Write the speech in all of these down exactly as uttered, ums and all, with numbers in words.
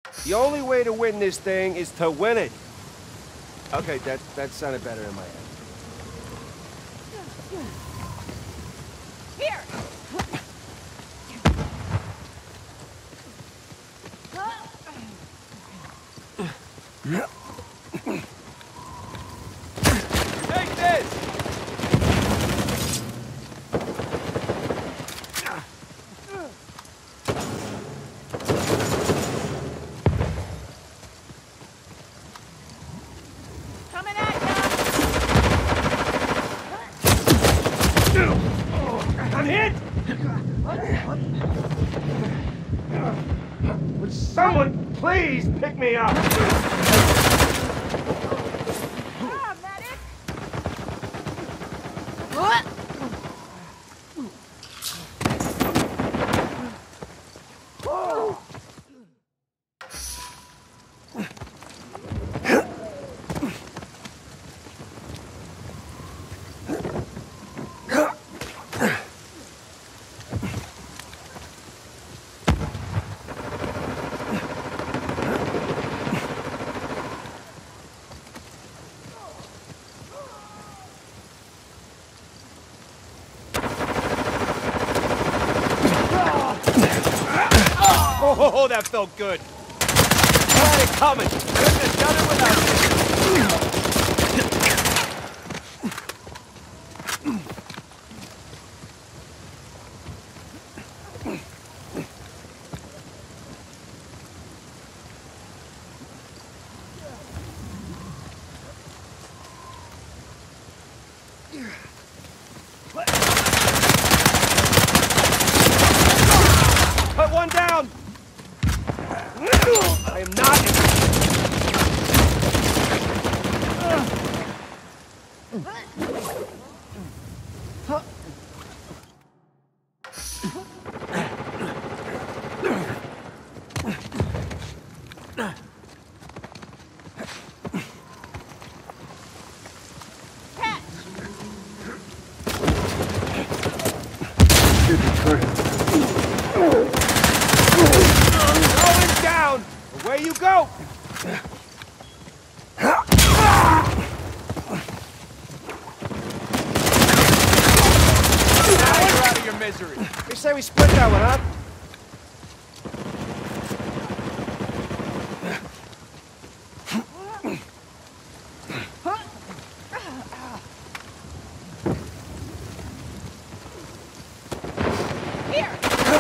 The only way to win this thing is to win it. Okay, that, that sounded better in my head. Here! Take this! Coming at ya! I'm hit! Would someone please pick me up? Ah, medic! What? Oh, that felt good. I had it coming. Couldn't have done it without this. Put one down! I am not... Going down! Away you go! Now you're out of your misery. They say we split that one, huh? Here!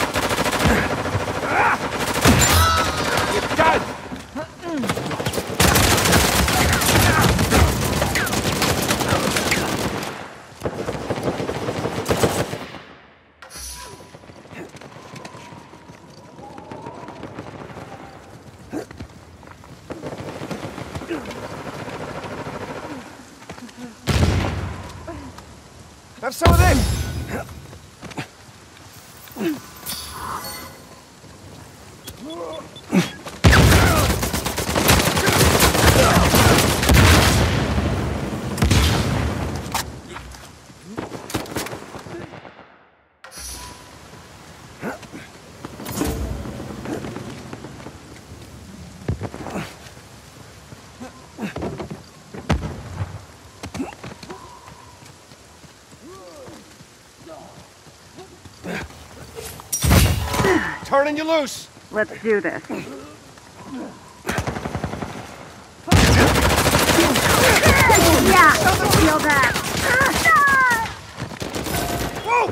You're done! Have some of this! Turning you loose! Let's do this. Yeah! Feel that! Whoa!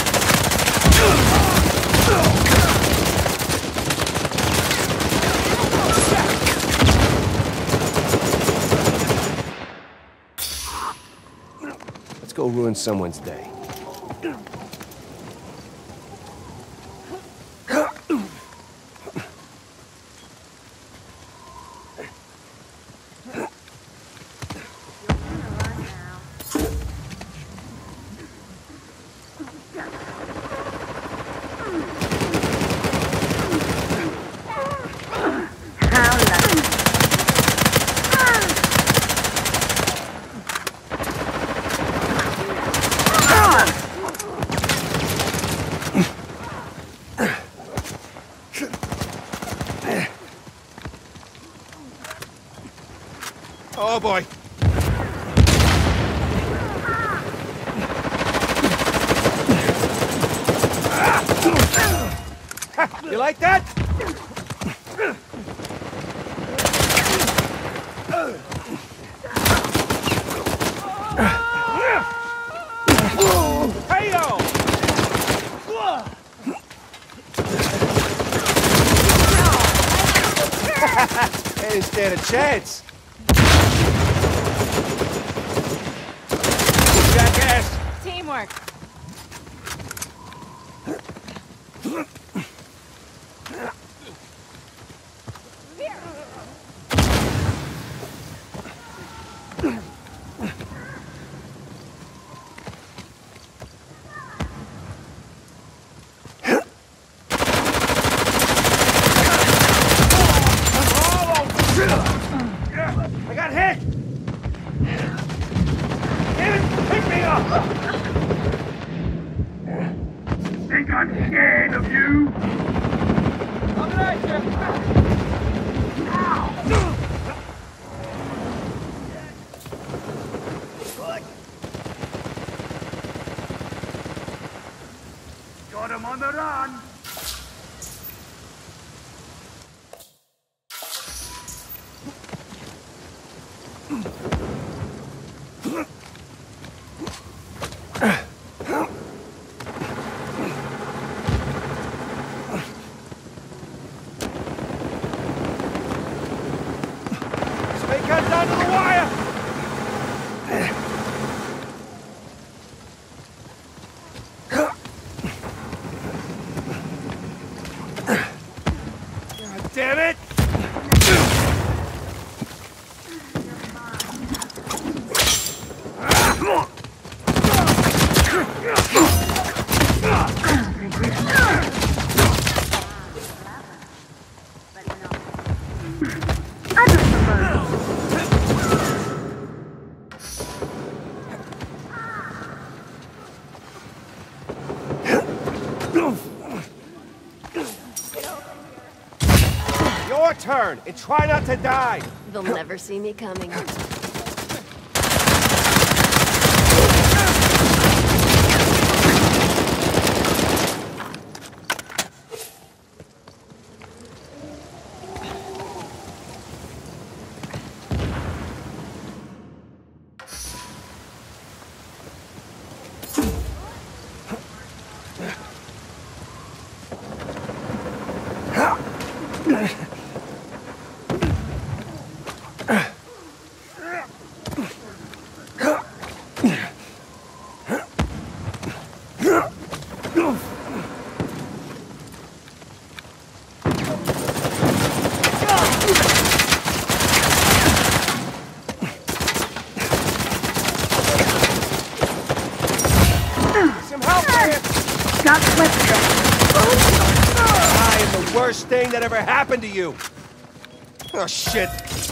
Let's go ruin someone's day. boy. You like that? Hey-o! They didn't stand a chance. Jackass! Teamwork. I got hit! Damn it! Pick me up! Think I'm scared of you? Coming at you! Got him on the run. Snake comes down to the wire! God damn it! Your turn, and try not to die! They'll never see me coming. Some help here! Got slipped. I am the worst thing that ever happened to you! Oh, shit!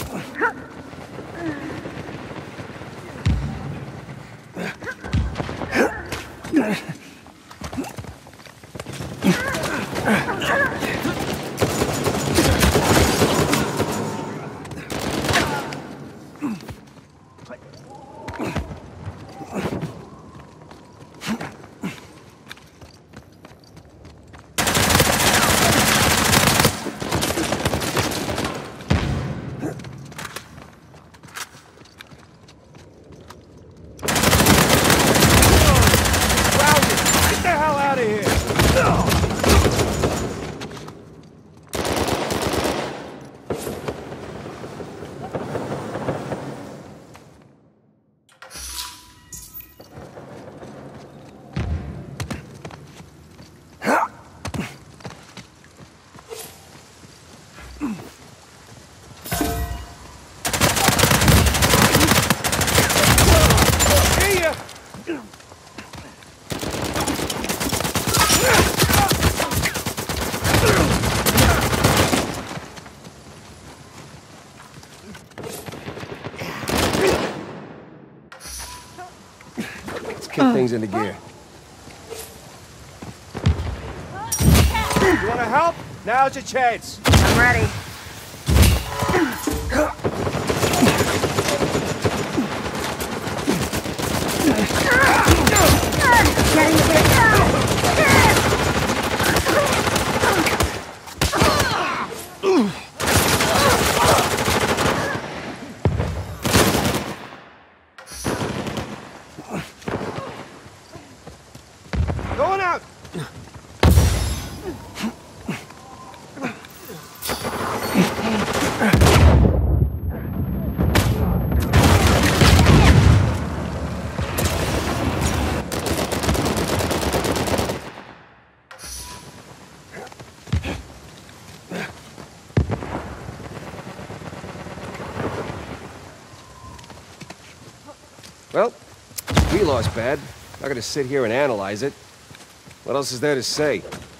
Kick things into gear. You wanna help? Now's your chance. I'm ready. Well, we lost bad. Not gonna sit here and analyze it. What else is there to say?